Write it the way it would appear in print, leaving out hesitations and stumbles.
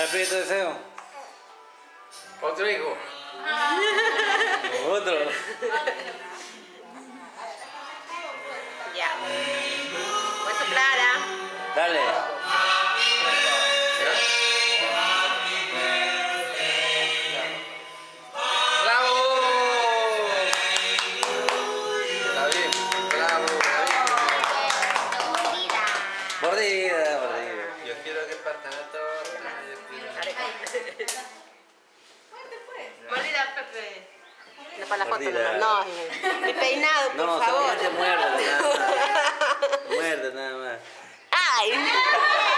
pide tu deseo. Otro hijo. Otro. Ya. Voy a soplar, ¿ah? Dale. ¡Bravo! David, bravo, David. Mordida, mordida. Yo quiero que partan la torta. Mordida, Pepe. No para la foto, Mordida. no. Mi peinado, por No, favor. solamente muerde nada más. Muerde nada más. ¡Ay!